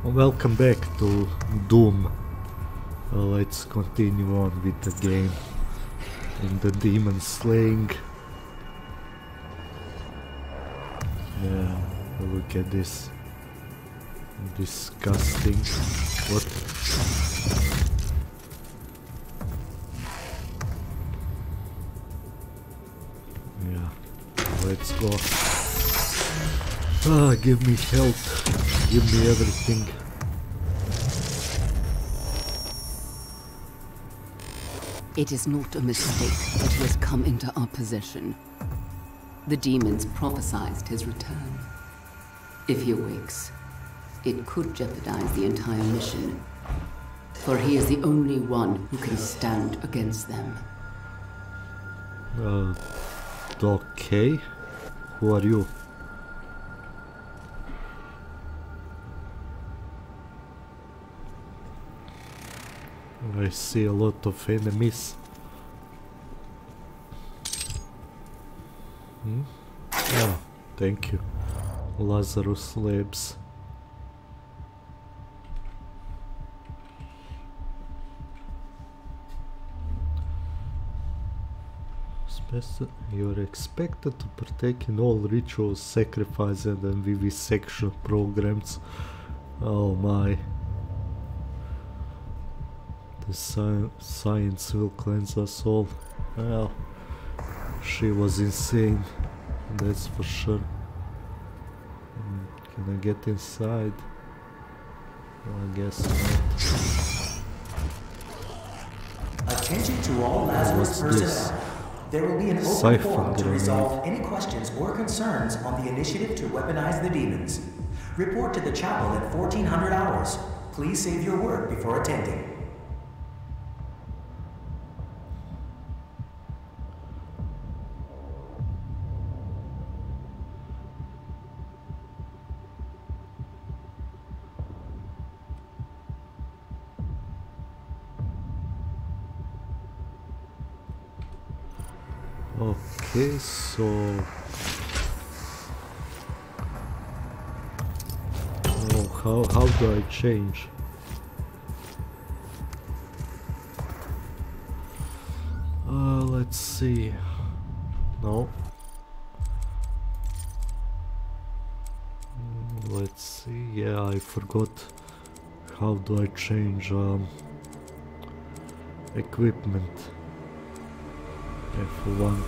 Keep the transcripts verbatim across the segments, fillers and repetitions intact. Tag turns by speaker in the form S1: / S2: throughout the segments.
S1: Welcome back to Doom. Uh, let's continue on with the game in the demon slaying. Yeah, look at this. Disgusting. What? Yeah, let's go. Ah, give me health. Give me everything.
S2: It is not a mistake that he has come into our possession. The demons prophesied his return. If he awakes, it could jeopardize the entire mission. For he is the only one who can stand against them.
S1: Uh, okay. Who are you? I see a lot of enemies. Hmm? Oh, thank you. Lazarus Labs. Speci- You're expected to partake in all rituals, sacrifices and vivisection programs. Oh my. The sci science will cleanse us all. Well, she was insane, that's for sure. Mm, can I get inside? Well, I guess not.
S3: Attention to all Lazarus personnel. There will be an open
S1: Siphon
S3: forum to
S1: grenade.
S3: resolve any questions or concerns on the initiative to weaponize the demons. Report to the chapel at fourteen hundred hours. Please save your word before attending.
S1: Okay, so oh, how how do I change? Uh, let's see. No. Mm, Let's see. Yeah, I forgot. How do I change um, equipment? F one.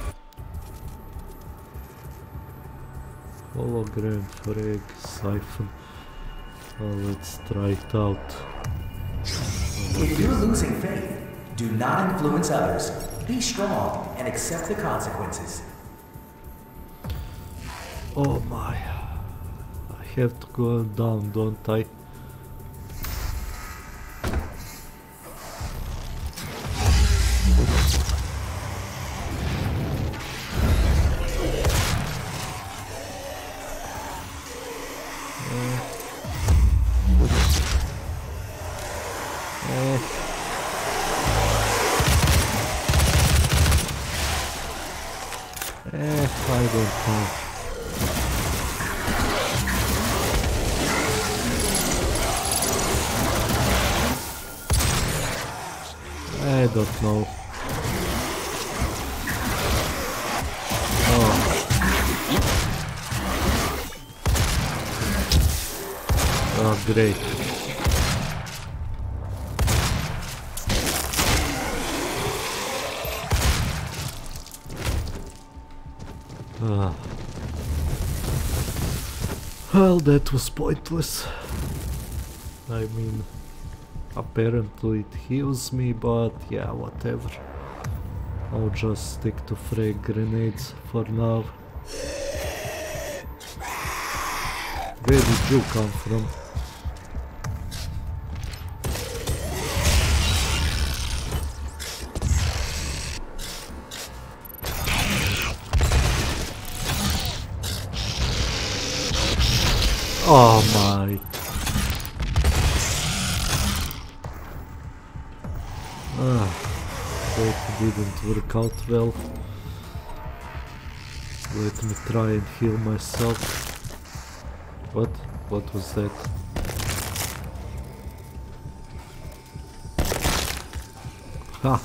S1: Hologram, frag, siphon. Well, let's try it out.
S3: If you're losing faith, do not influence others. Be strong and accept the consequences.
S1: Oh my. I have to go down, don't I? Eh, I don't know. I don't know. Oh. Oh, great. Ah. Well, that was pointless. I mean, apparently it heals me, but yeah, whatever. I'll just stick to frag grenades for now. Where did you come from? Oh my. Ah, that didn't work out well. Let me try and heal myself. What? What was that? Ha!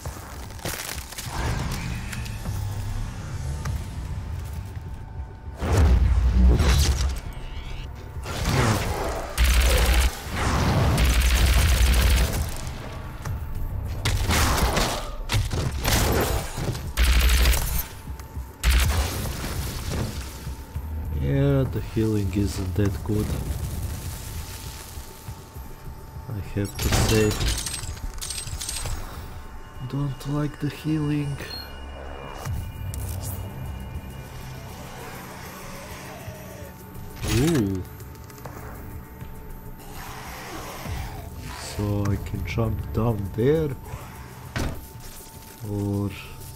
S1: Yeah, the healing isn't that good, I have to say. Don't like the healing. Ooh. So I can jump down there, or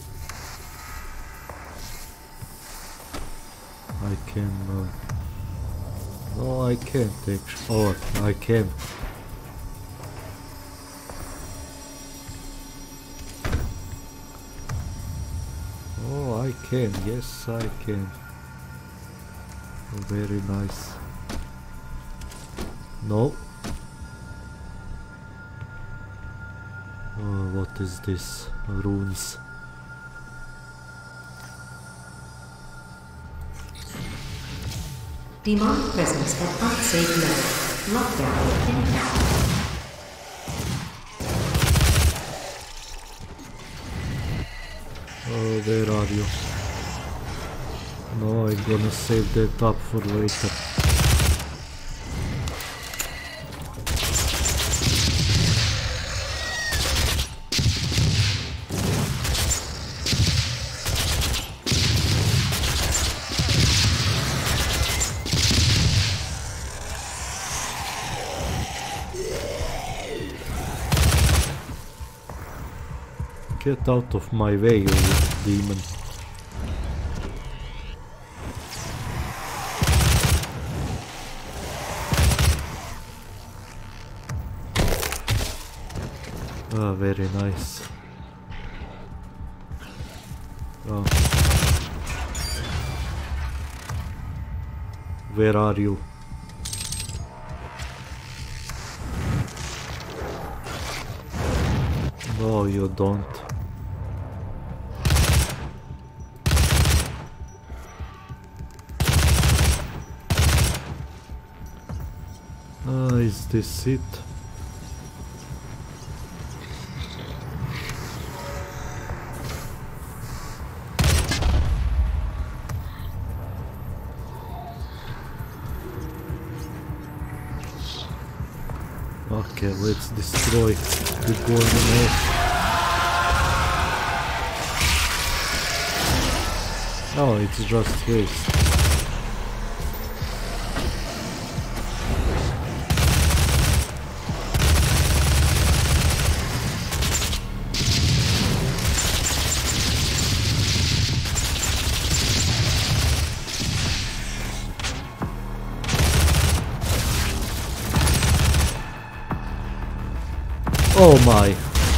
S1: I can. Uh, no, I can't actually. Oh, I can. Oh, I can. Yes, I can. Very nice. No. Oh, what is this? Runes.
S4: Demonic presence at unsafe level. Lockdown imminent.
S1: Oh, where are you? No, I'm gonna save that up for later. Get out of my way, you demon. Ah, very nice. Oh. Where are you? No, you don't. Ah, is this it? Okay, let's destroy the golden egg. Oh, it's just waste. Oh my.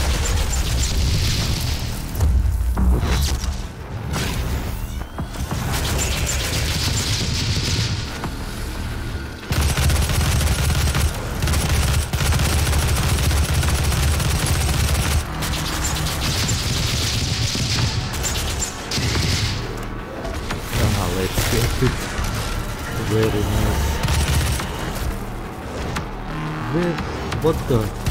S1: Ah, let's get it. Very nice. Where? What the?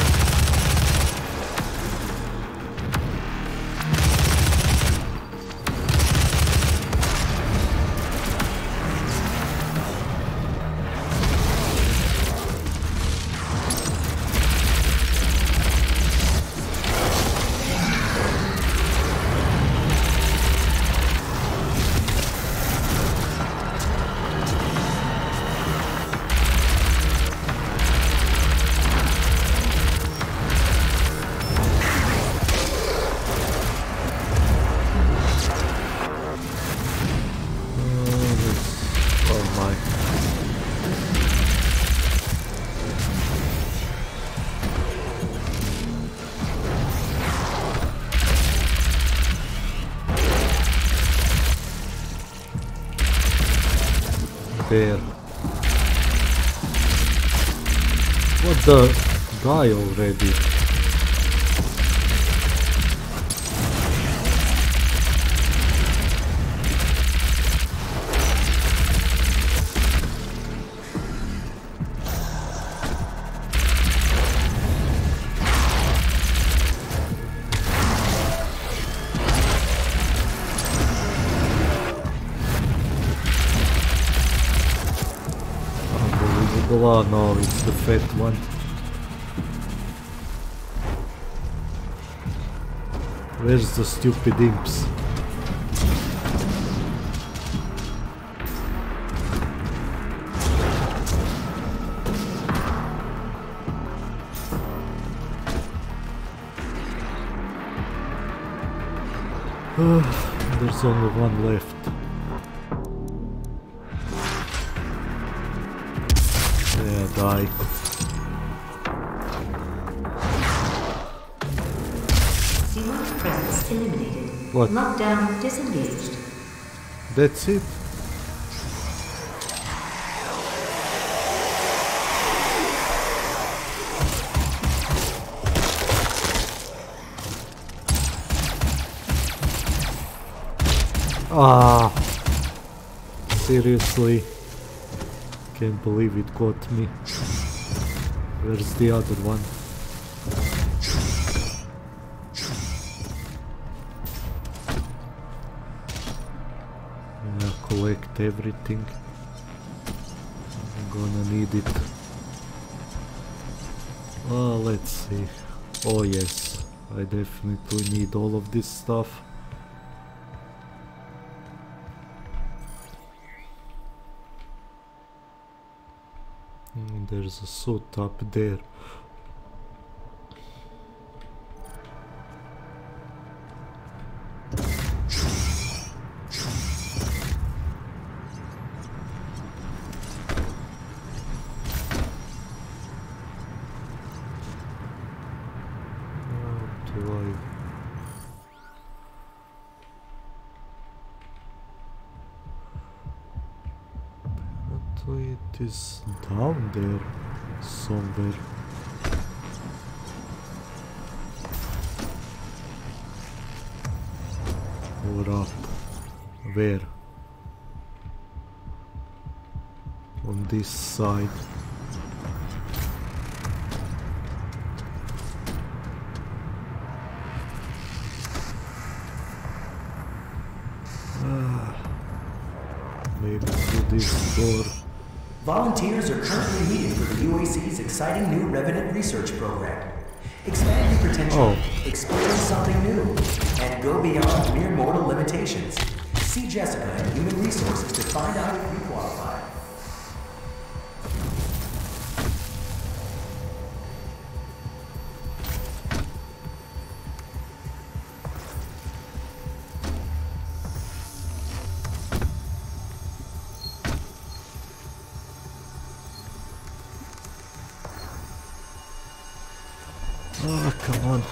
S1: There. What the? Die already. Oh no, it's the fat one. Where's the stupid imps? There's only one left. Yeah, die.
S4: Demonic presence eliminated.
S1: What?
S4: Lockdown disengaged.
S1: That's it? Ah, seriously, can't believe it got me. Where's the other one? Yeah, collect everything. I'm gonna need it. Oh, let's see. Oh yes, I definitely need all of this stuff. There's a suit up there. How do I... It is down there somewhere. Or up. Where? On this side. Ah, maybe through this door.
S3: Volunteers are currently meeting for the U A C's exciting new Revenant research program. Expand your potential,
S1: Oh.
S3: experience something new, and go beyond mere mortal limitations. See Jessica in Human Resources to find out if you qualify.
S1: Oh, come on.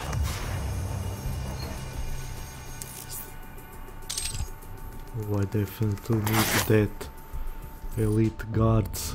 S1: Oh, I definitely need that. Elite guards.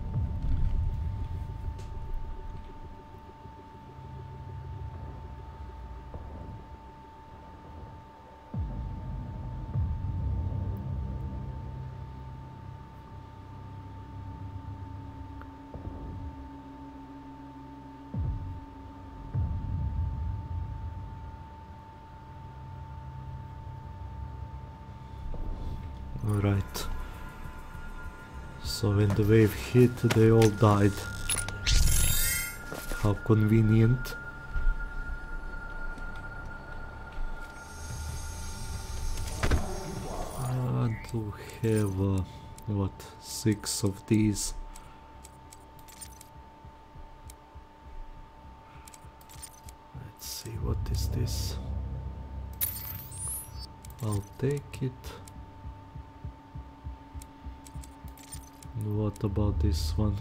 S1: Alright. So when the wave hit, they all died. How convenient. I do have, uh, what, six of these. Let's see, what is this? I'll take it. What about this one?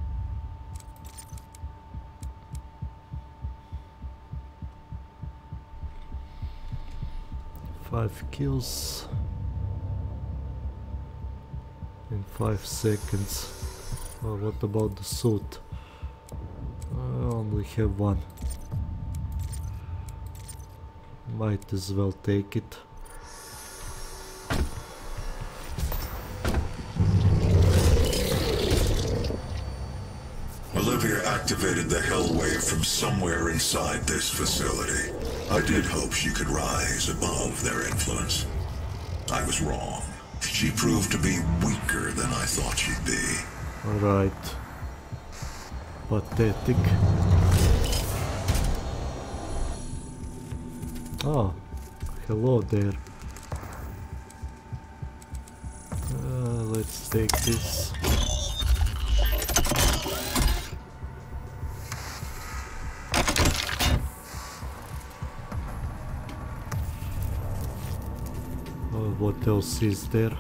S1: Five kills in five seconds. Well, what about the suit? I only have one. Might as well take it.
S5: Olivia activated the Hell Wave from somewhere inside this facility. I did hope she could rise above their influence. I was wrong. She proved to be weaker than I thought she'd be.
S1: Alright. Pathetic. Oh, hello there. Uh, let's take this. Uh, what else is there?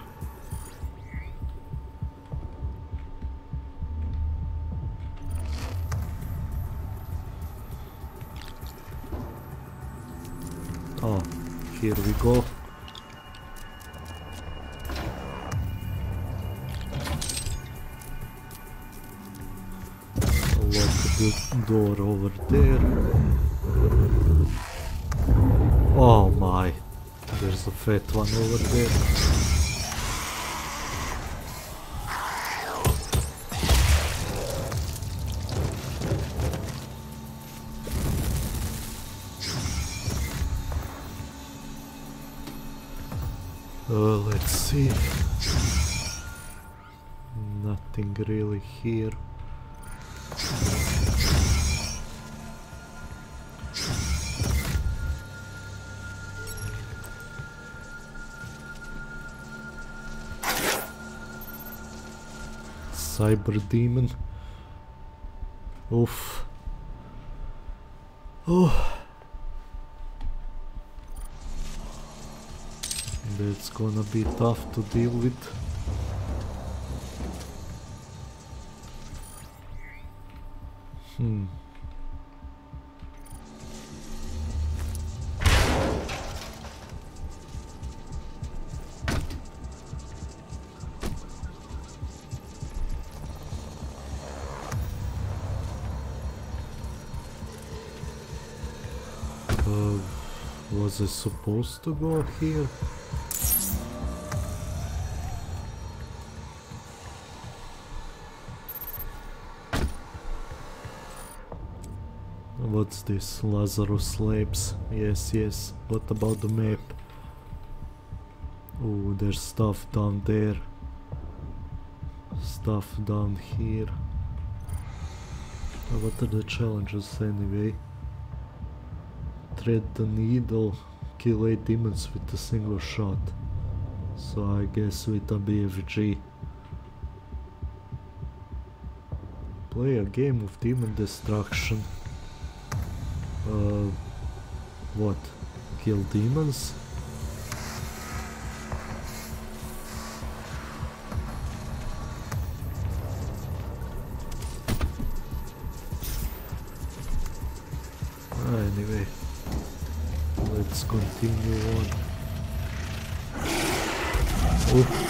S1: Oh, here we go. Lock the door over there. Oh my, there's a fat one over there. Uh, let's see. Nothing really here. Cyber demon. Oof. Oh. That's gonna be tough to deal with. Hmm. Uh, was I supposed to go here? What's this? Lazarus Labs. Yes, yes. What about the map? Oh, there's stuff down there. Stuff down here. Uh, What are the challenges anyway? Thread the needle. Kill eight demons with a single shot. So I guess with a B F G. Play a game of demon destruction. Uh, what? Kill demons? Ah, anyway, let's continue on. Oh.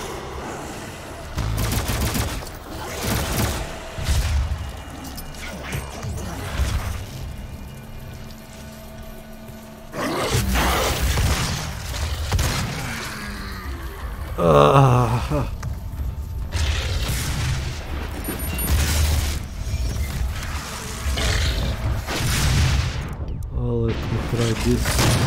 S1: Ah. Oh, let me try this.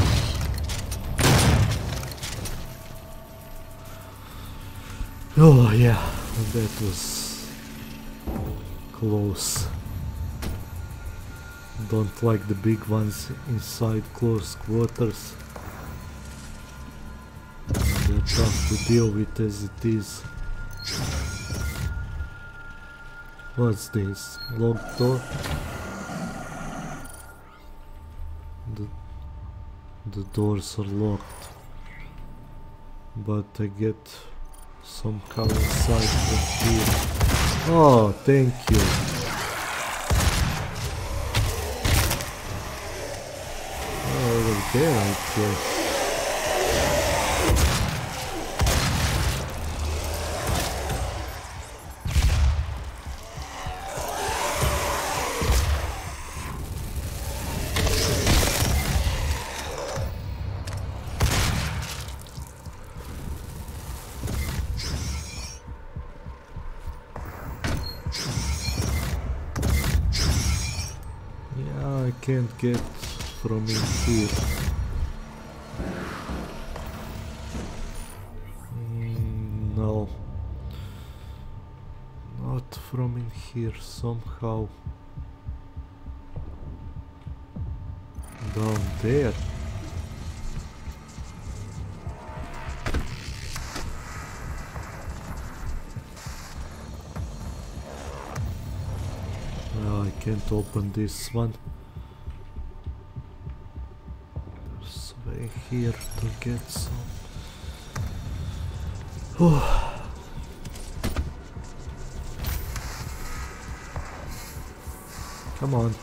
S1: Oh yeah, that was close. Don't like the big ones inside close quarters. They're tough to deal with as it is. What's this? Locked door? The, the doors are locked. But I get some cover inside from here. Oh, thank you. Oh, over there I guess. I can't get from in here. Mm, no. Not from in here somehow. Down there. No, I can't open this one. There's a way here to get some. Oh. Come on.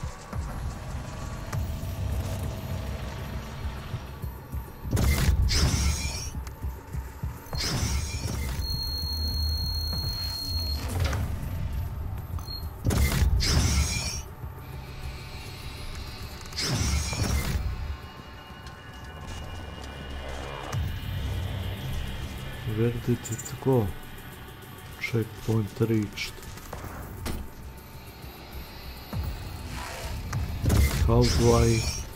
S1: Where did it go? Checkpoint reached. How do I...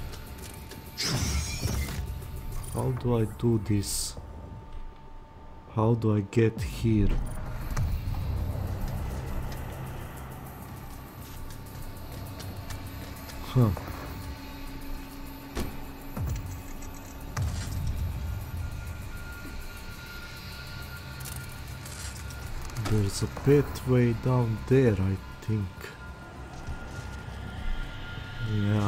S1: How do I do this? How do I get here? Huh. There's a pathway down there, I think. Yeah.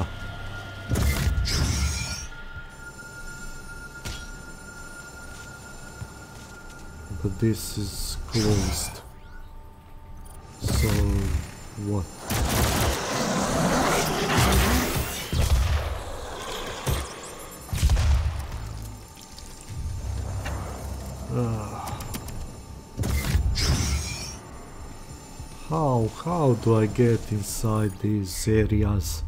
S1: But this is closed. So what? Ah. How, how do I get inside these areas?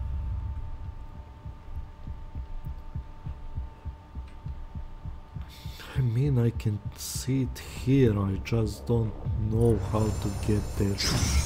S1: I mean, I can see it here, I just don't know how to get there.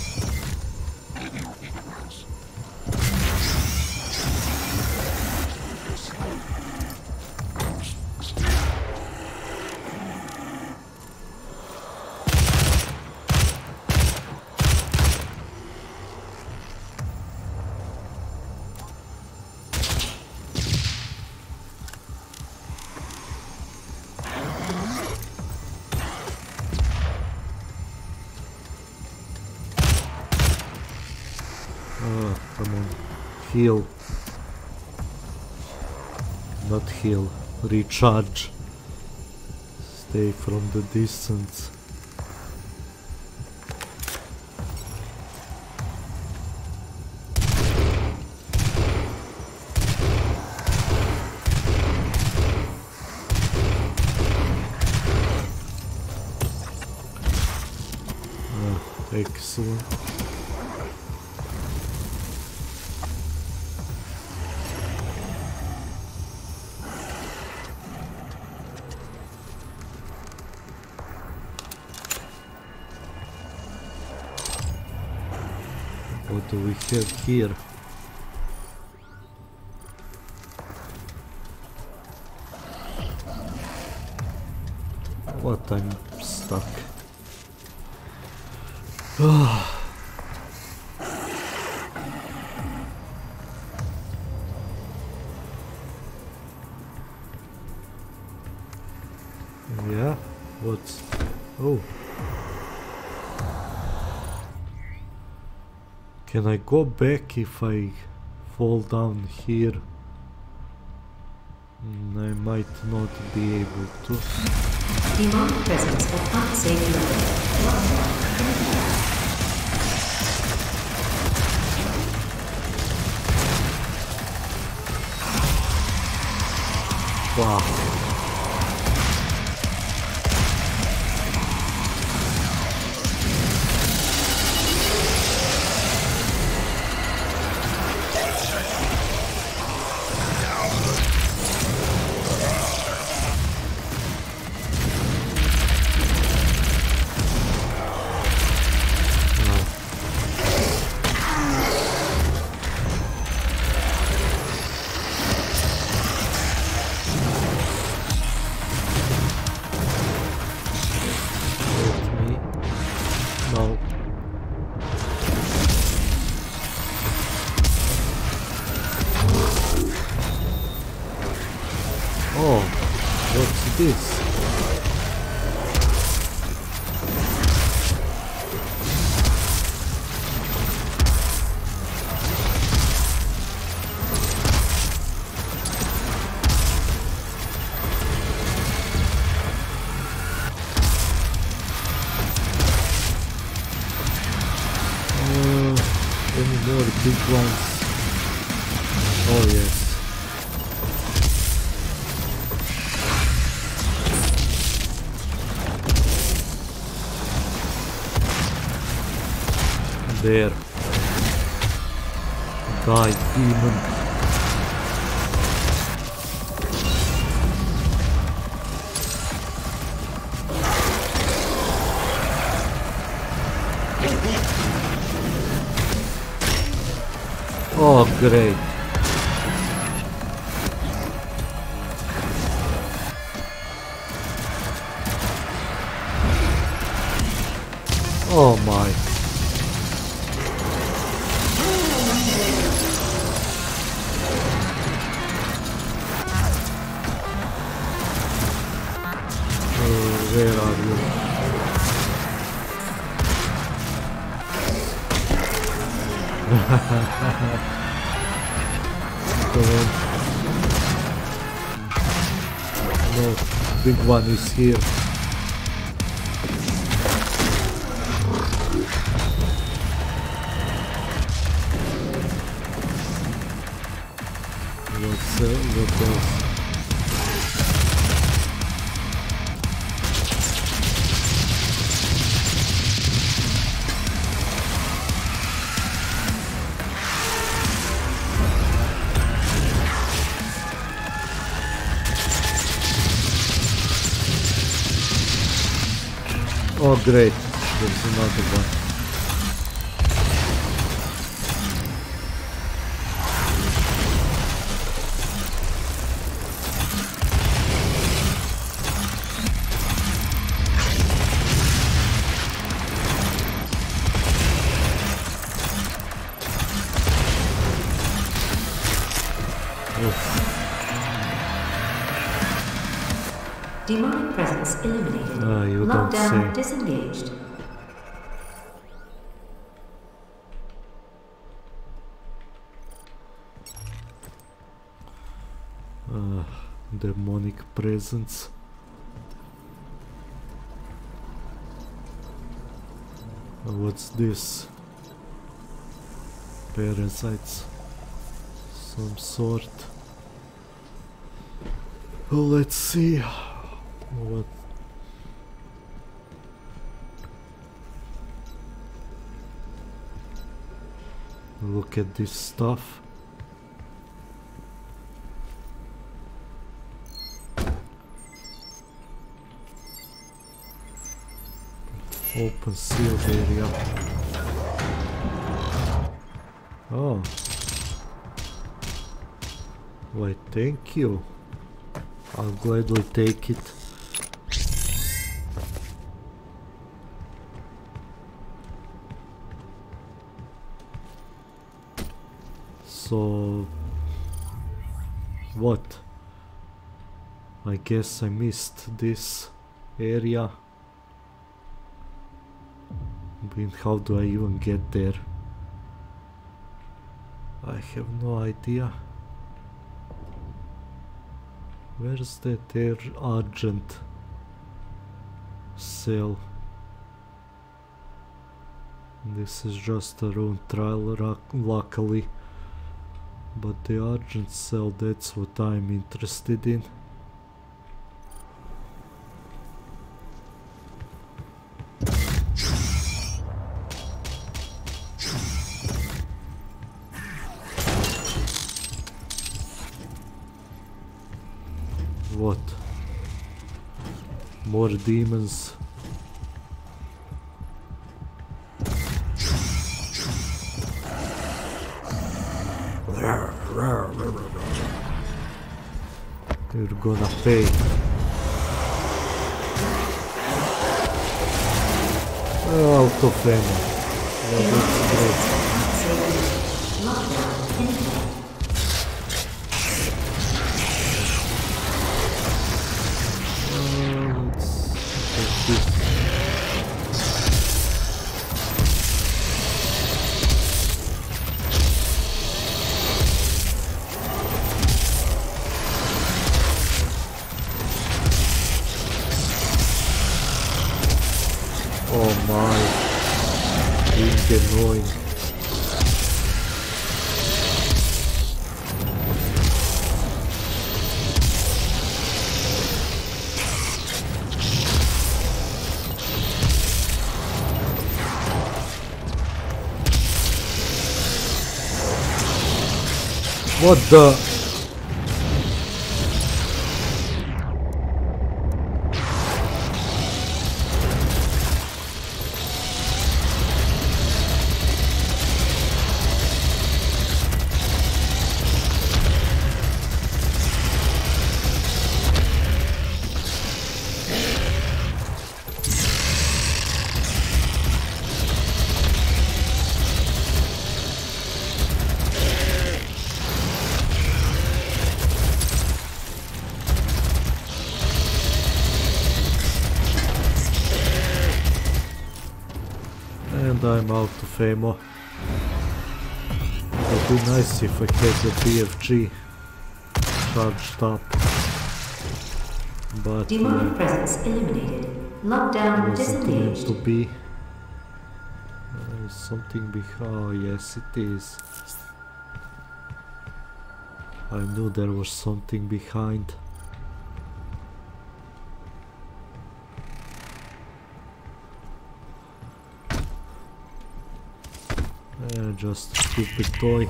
S1: Ah, come on. Heal. Not heal. Recharge. Stay from the distance. Ah, excellent. What do we have here? What? I'm stuck. Yeah? What's... Oh. Can I go back if I fall down here? Mm, I might not be able to.
S4: Demonic presence of unsafe level.
S1: Wow. this? Big ones. Oh yes. There. Die, demon. Oh, great. Oh my. Oh, where are you? No, big one is here. What's uh, what else? Oh great, there's another one.
S4: Demonic presence eliminated.
S1: Ah, you don't
S4: Lockdown
S1: say.
S4: disengaged.
S1: Uh, demonic presence. Uh, what's this? Parasites. Some sort. Oh, let's see. What? Look at this stuff. Open sealed area. Oh. Why, thank you. I'll gladly take it. So, what? I guess I missed this area. But how do I even get there? I have no idea. Where's that air Argent cell? This is just a rune trial, luckily. But the Argent cell, that's what I'm interested in. What? More demons. You're gonna pay. Out of ammo. Yeah, that's great. What the? And I'm out of ammo. It would be nice if I had the B F G charged up. But
S4: Demonic
S1: uh,
S4: presence eliminated. Lockdown
S1: wasn't meant
S4: disengaged.
S1: to be. There is something behind. Oh, yes, it is. I knew there was something behind. Uh, just a stupid toy.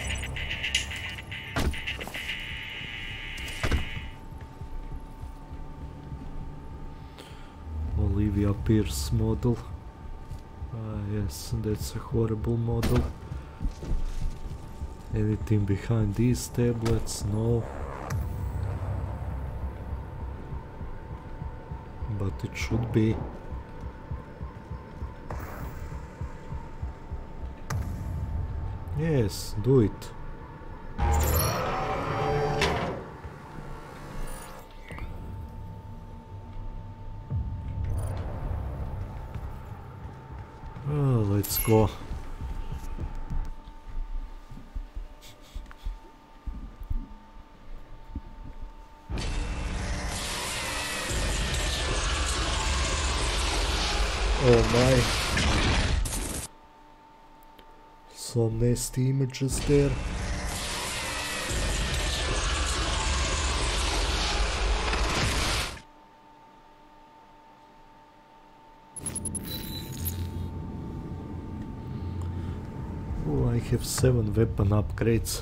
S1: Olivia Pierce model. Ah yes, that's a horrible model. Anything behind these tablets? No. But it should be. Yes, do it. Oh, let's go. Oh my. Some nasty images there. Oh, I have seven weapon upgrades.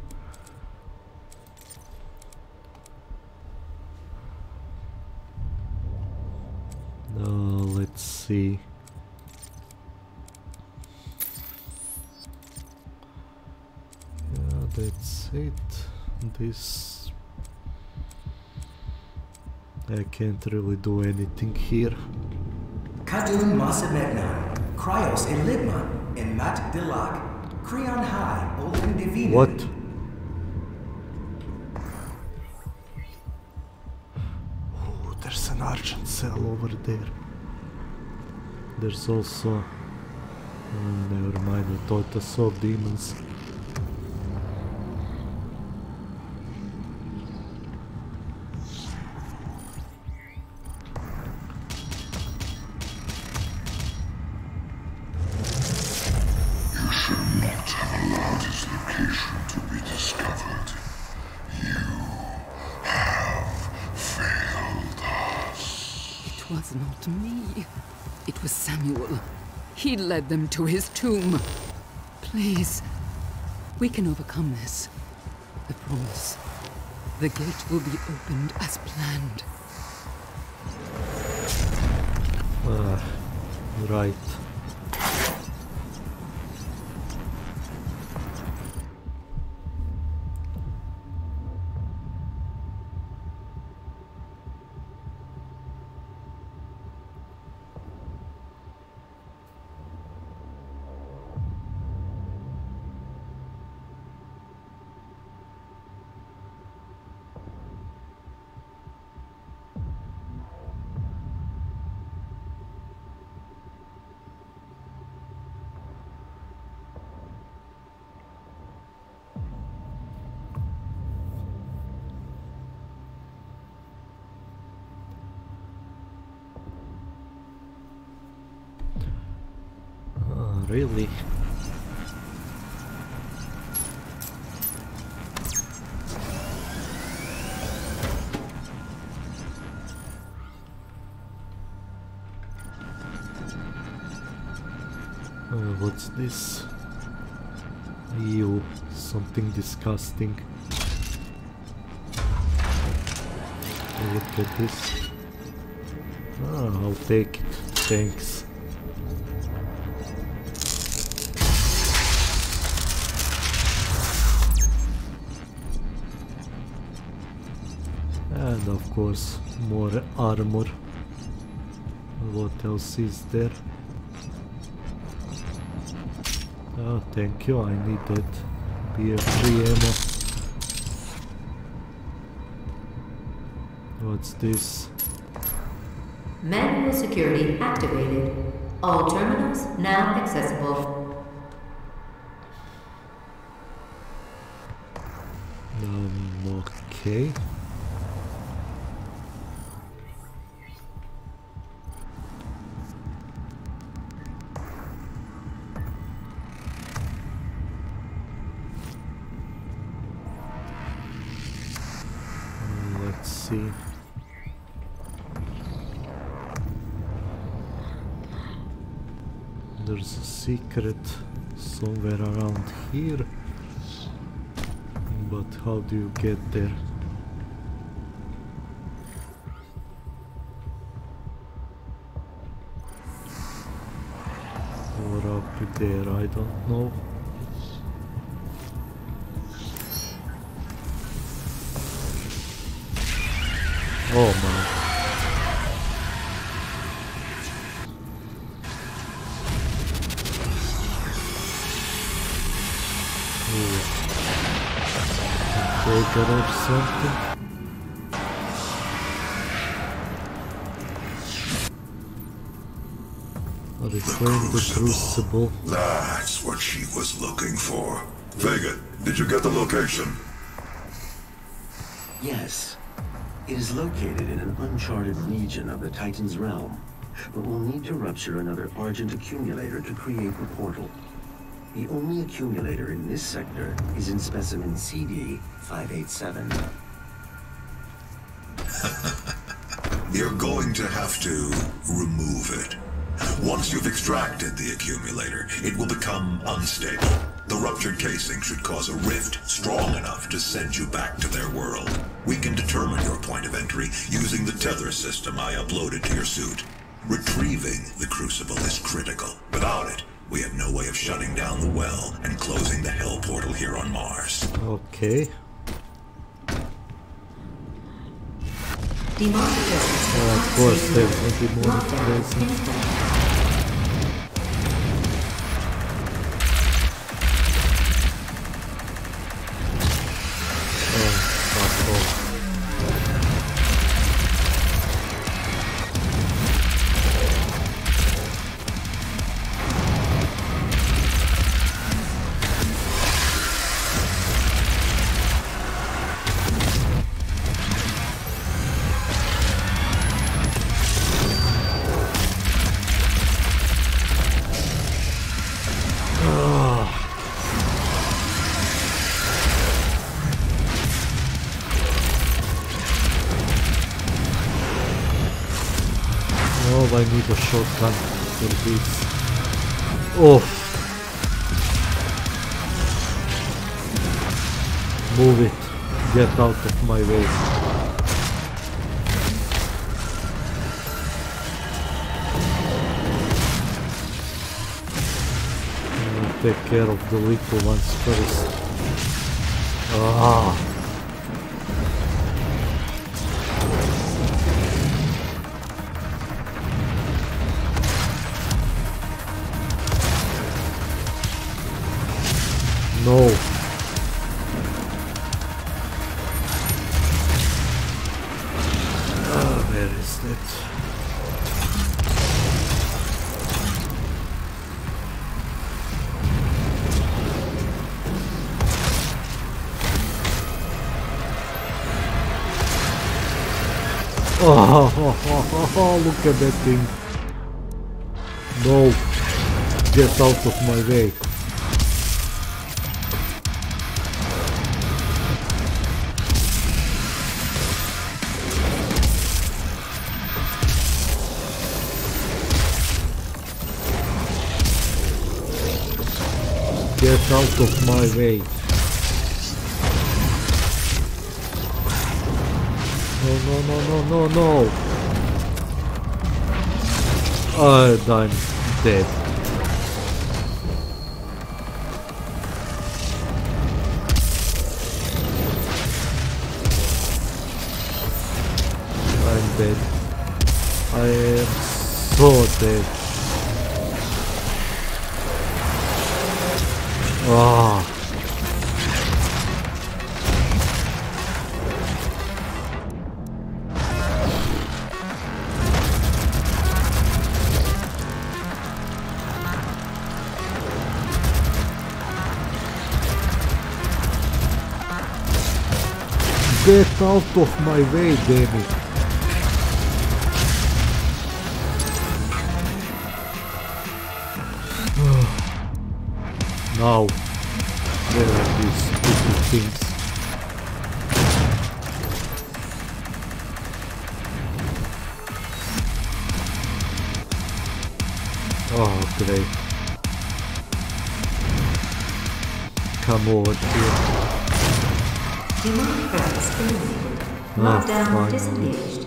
S1: Uh, let's see. Yeah, that's it. This... I can't really do anything here.
S3: Kadun Masamegnan, Cryos Enigma, and Mat Dilak, Creon High, Olin Divina.
S1: What? Oh, there's an argent cell over there. There's also... Oh, never mind, I thought I saw demons.
S2: It was not me. It was Samuel. He led them to his tomb. Please, we can overcome this. I promise. The gate will be opened as planned.
S1: Ah, right. Really? Uh, what's this? Ew, something disgusting. Look at this. Ah, I'll take it. Thanks. And of course, more armor. What else is there? Oh, thank you, I need that. B F three ammo. What's this?
S4: Manual security activated. All terminals now accessible.
S1: Um, okay. Let's see. There's a secret somewhere around here, but how do you get there? Or up there, I don't know. Oh my. Trigger or something. Reclaim the crucible.
S5: That's what she was looking for. Vega, did you get the location?
S6: Yes. It is located in an uncharted region of the Titan's realm, but we'll need to rupture another Argent accumulator to create the portal. The only accumulator in this sector is in specimen C D five eighty-seven.
S5: You're going to have to remove it. Once you've extracted the accumulator, it will become unstable. The ruptured casing should cause a rift strong enough to send you back to their world. We can determine your point of entry using the tether system I uploaded to your suit. Retrieving the crucible is critical. Without it, we have no way of shutting down the well and closing the hell portal here on Mars.
S1: Okay.
S4: Demonic presence.
S1: Oh, of course, there's a demonic
S4: Lockdown
S1: presence.
S4: installed.
S1: I need a shotgun for this. Oh! Move it. Get out of my way. I'll take care of the little ones first. Ah! No. Ah, where is that? Oh, oh, oh, oh, oh, look at that thing. No. Get out of my way. Get out of my way. No, no, no, no, no, no. And I'm dead. I'm dead. I am so dead. Ah. Get out of my way, damn it. Now, where are these stupid things? Oh, great. Come over here.
S4: Demonic threats eliminated.
S1: Ah,
S4: Lockdown
S1: finally.
S4: disengaged.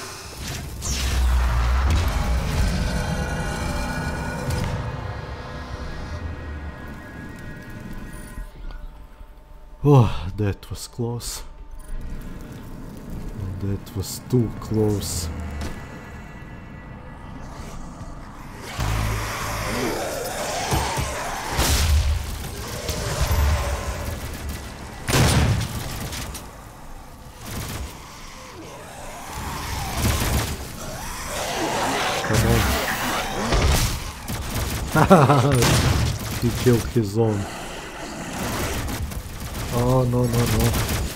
S1: Oh, that was close. That was too close. Come on. He killed his own. Oh, no, no, no.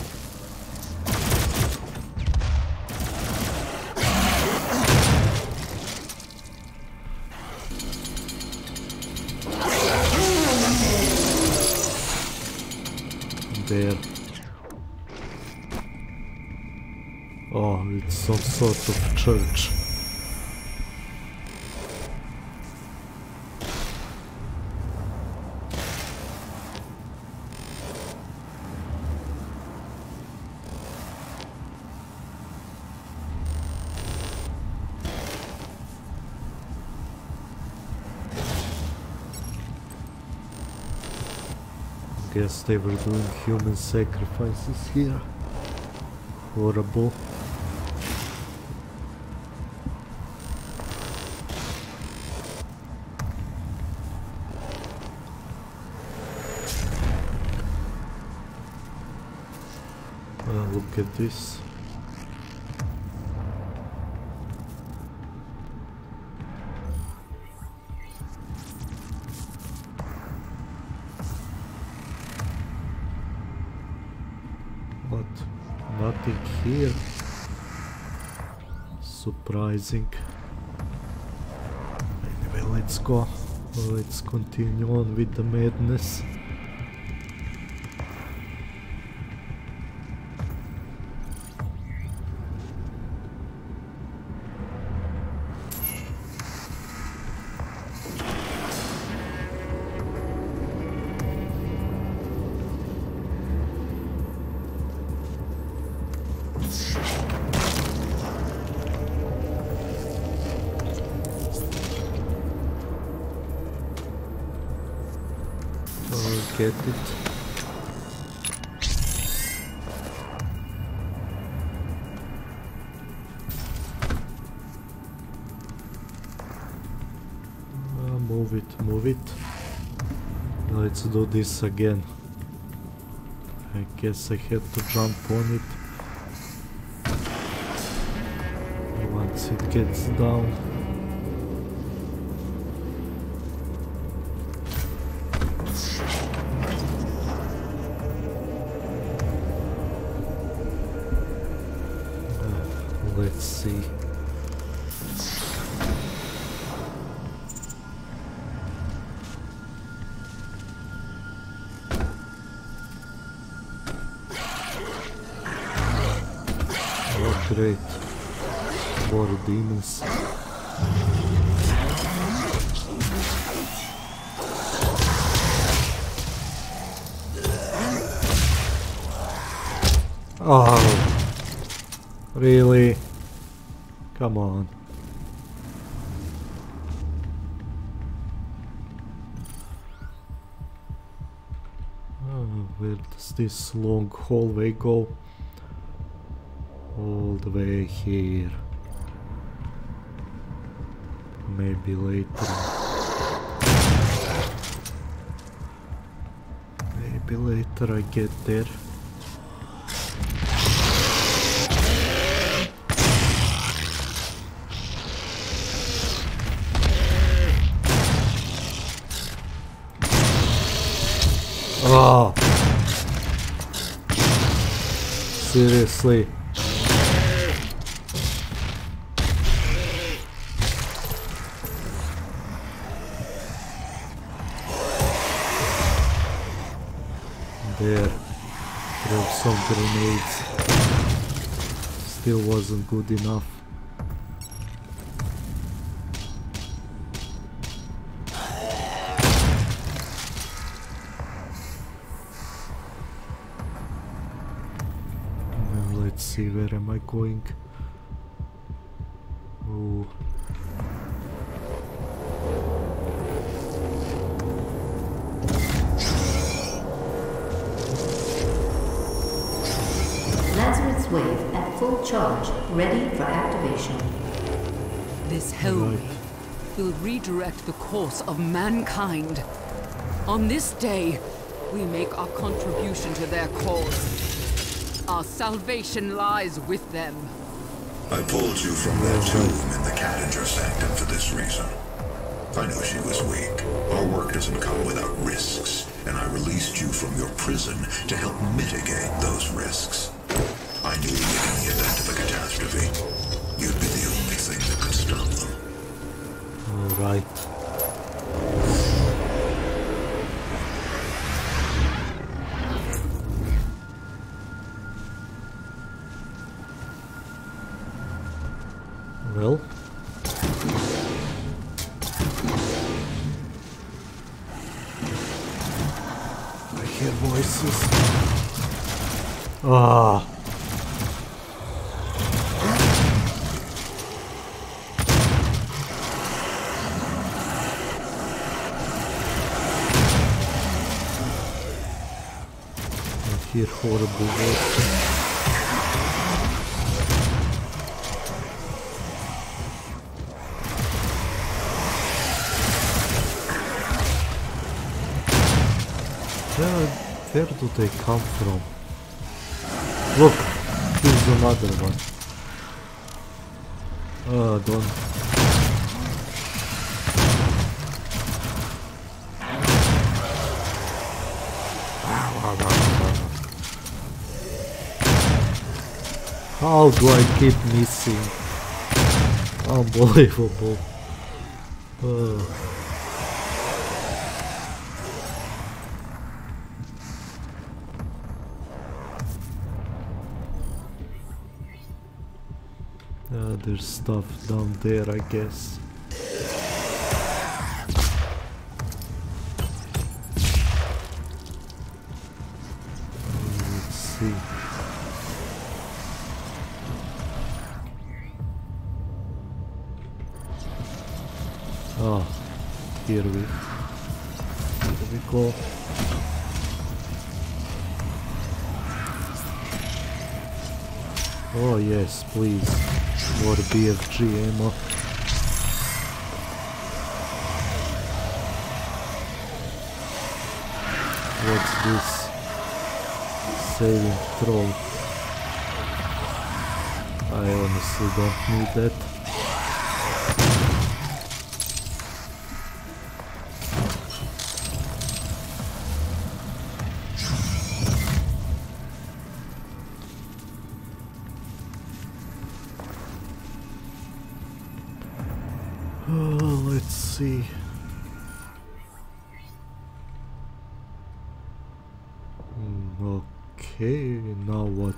S1: There. Oh, it's some sort of church. Guess they were doing human sacrifices here. Horrible. Uh, look at this. But nothing here. Surprising. Anyway, let's go. Let's continue on with the madness. Get it. Uh, move it, move it. Let's do this again. I guess I have to jump on it once it gets down. Let's see. Oh, great. More demons. Oh, really? Come on. Oh, where does this long hallway go? All the way here. Maybe later. Maybe later I get there. Oh, seriously. There, throw some grenades. Still wasn't good enough. Let's see, where am I going? Oh.
S4: Lazarus Wave at full charge, ready for activation.
S2: This hellway will redirect the course of mankind. On this day, we make our contribution to their cause. Our salvation lies with them.
S5: I pulled you from that tomb in the Cadinger Sanctum for this reason. I know she was weak. Our work doesn't come without risks, and I released you from your prison to help mitigate those risks. I knew that in the event of a catastrophe, you'd be the only thing that could stop them.
S1: All right. Well, I hear voices. Ah. I hear horrible voices. Where, where do they come from? Look, here's another one. Oh, don't. How do I keep missing? Unbelievable. Oh. Uh, there's stuff down there, I guess. Let's see. Oh, here we, here we go. Oh yes, please. More B F G ammo. What's this? Saving throw. I honestly don't need that. Oh, let's see. Mm, okay, now what?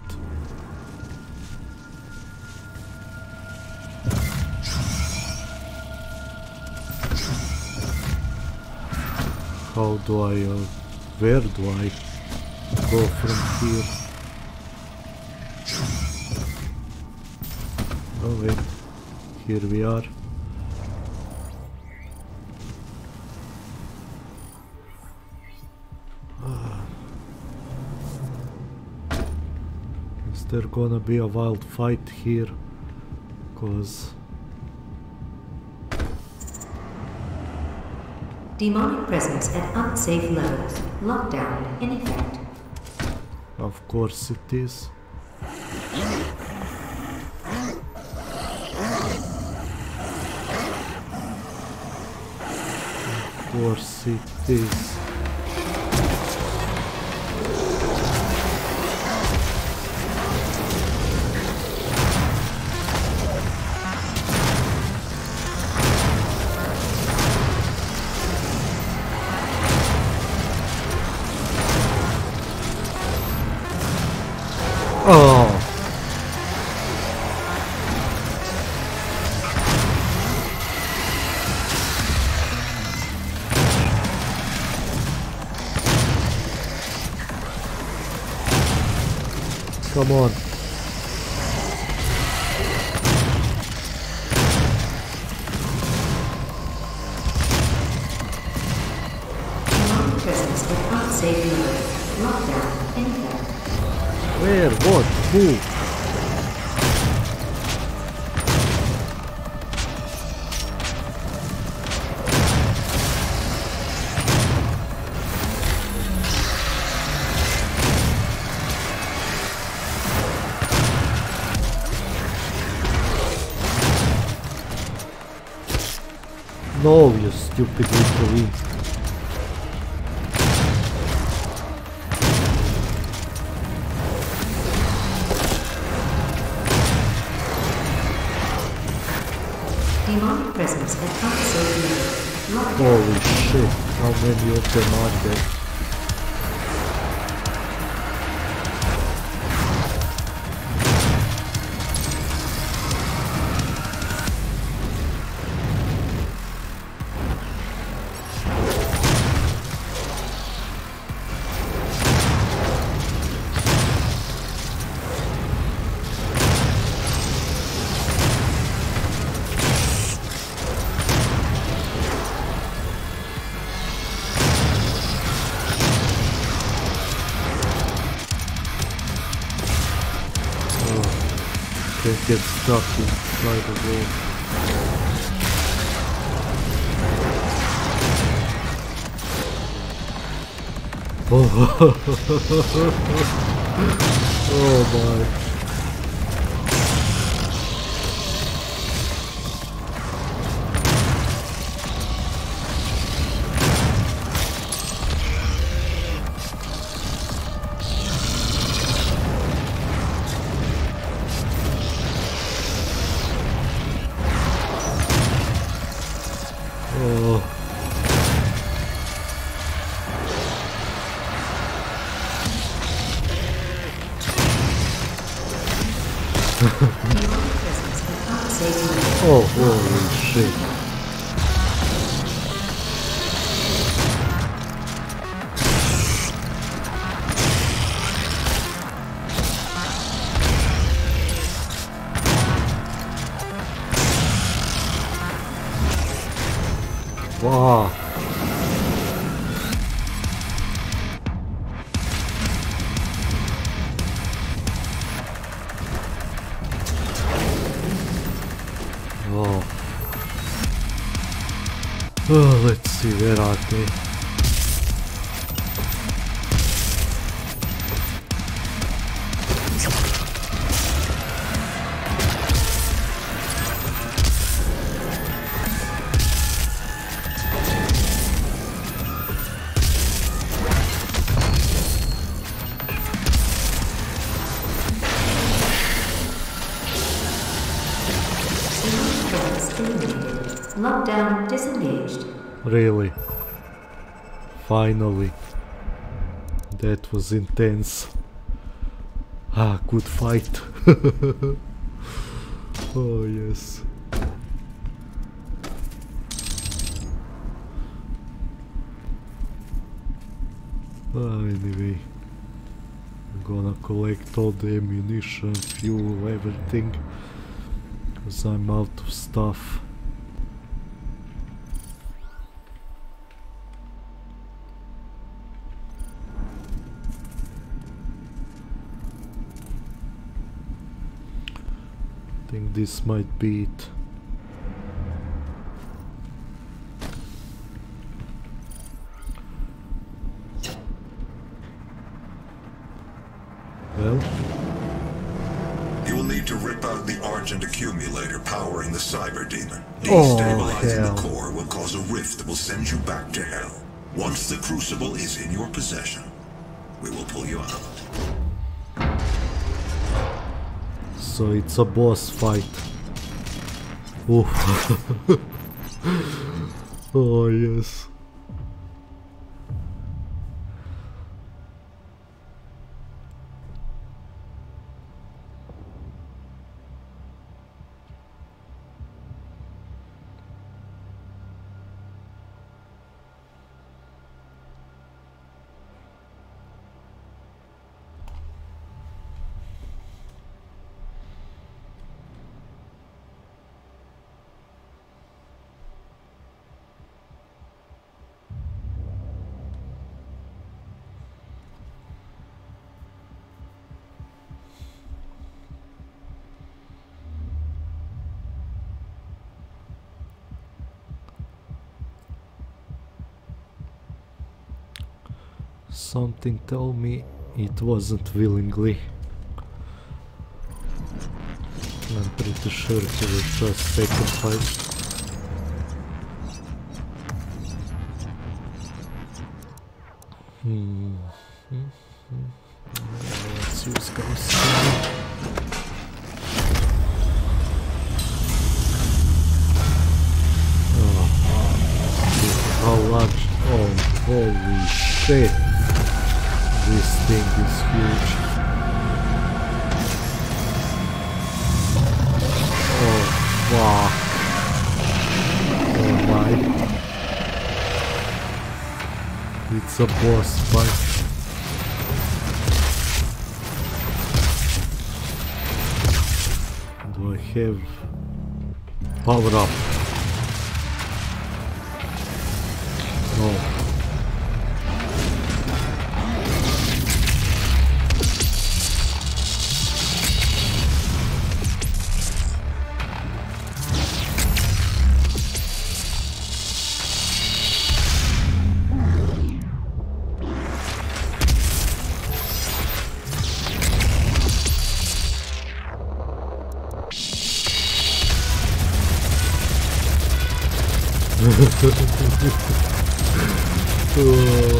S1: How do I, uh, where do I go from here? Oh wait, here we are. Is there gonna be a wild fight here? Cause
S4: Demonic presence at unsafe levels. Lockdown in effect.
S1: of course it is. Of course it is. Oh. Come on.
S4: Demonic presence at unsafe levels. Lockdown in effect.
S1: Where? What? Who? No, you stupid little imp.
S4: Demonic presence at unsafe levels. Lockdown.
S1: Holy shit, how many of them are there? Can't get stuck inside the wall. Oh, oh my. Oh. Oh, holy shit. Wow. Oh. Oh, let's see, where are they?
S4: Lockdown disengaged.
S1: Really? Finally. That was intense. Ah, good fight. Oh, yes. Ah, anyway. gonna collect all the ammunition, fuel, everything, because I'm out of stuff. I think this might be it. Well,
S5: you will need to rip out the Argent accumulator powering the Cyber Demon.
S1: Oh,
S5: Destabilizing
S1: hell.
S5: the core will cause a rift that will send you back to hell. Once the Crucible is in your possession, we will pull you out.
S1: so it's a boss fight. Oh, oh yes. Something told me it wasn't willingly. I'm pretty sure he was just sacrificed. Hmm. Hmm. Hmm. Uh, let's use ghost. Oh, how large! Oh, holy shit! This thing is huge. Oh fuck. Oh my. It's a boss fight. Do I have power up? No. Oh.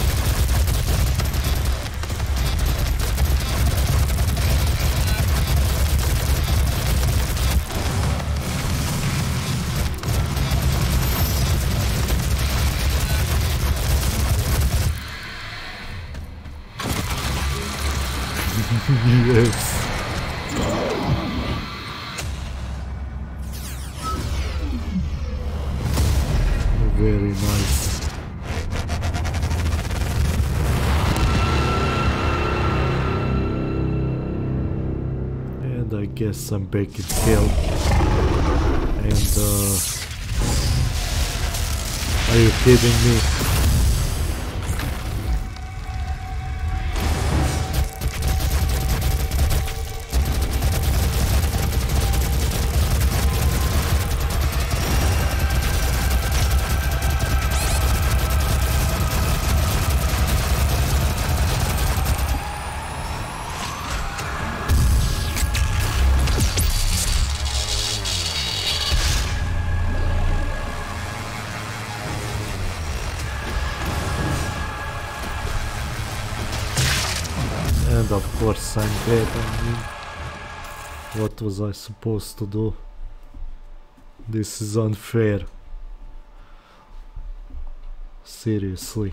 S1: Yes. Very nice. And I guess I'm back in hell. And uh, are you kidding me? And of course I'm dead. I mean, what was I supposed to do? This is unfair. Seriously.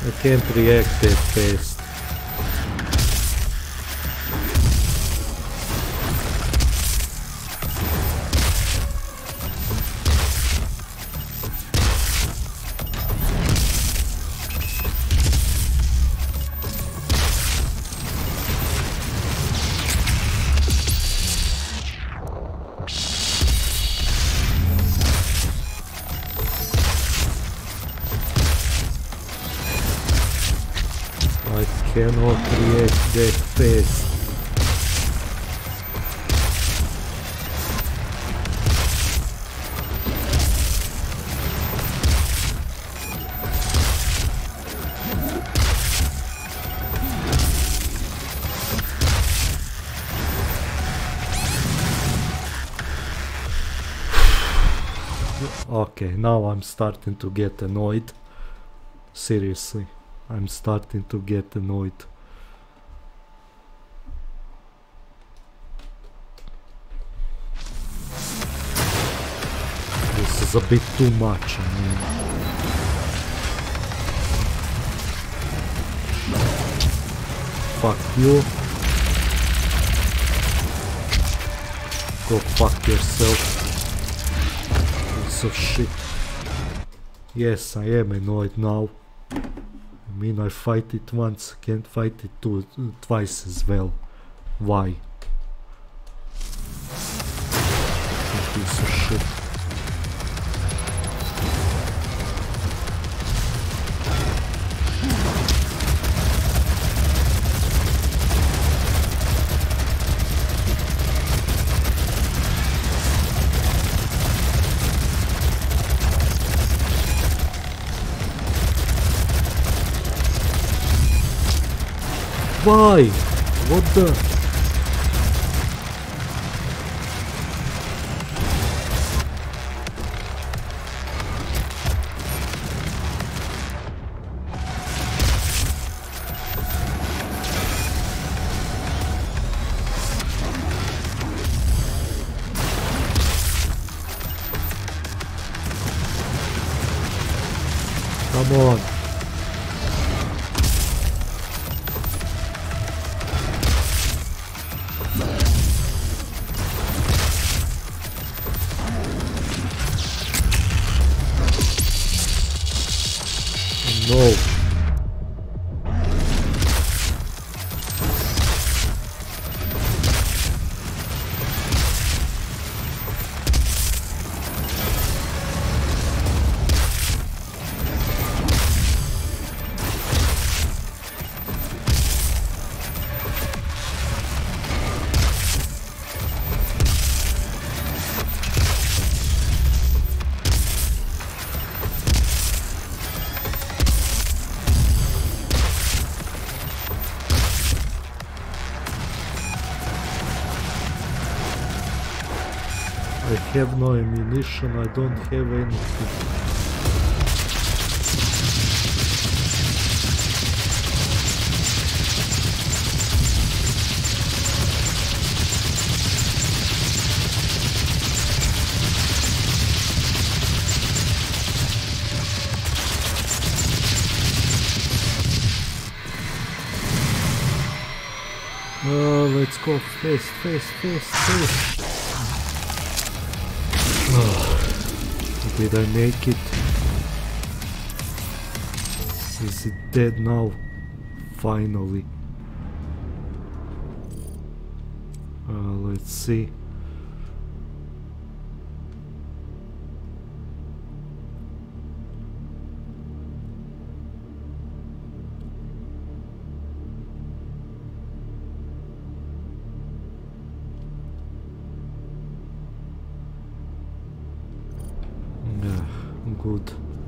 S1: I can't react that fast. Cannot react that fast. Okay, now I'm starting to get annoyed. Seriously. I'm starting to get annoyed. This is a bit too much, I mean. Fuck you. Go fuck yourself. Piece of shit. Yes, I am annoyed now. I mean, I fight it once, can't fight it two, twice as well. Why? Piece of shit. Why? What the? Come on. No. I have no ammunition, I don't have anything. Oh, let's go fast, fast, fast, fast. Oh, did I make it? Is it dead now? Finally. Uh, let's see. Good.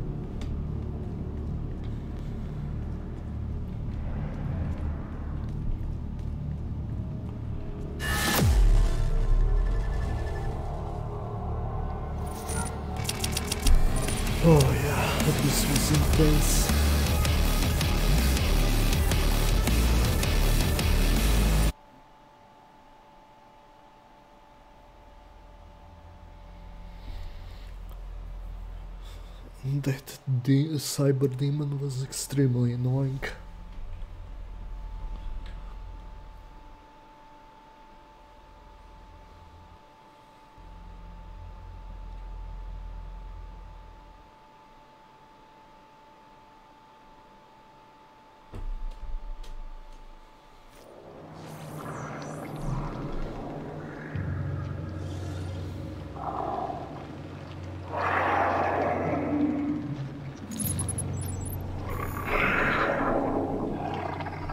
S1: Oh yeah, this was intense. that de cyber demon was extremely annoying.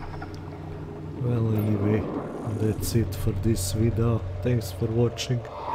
S1: Well, anyway, that's it for this video. Thanks for watching.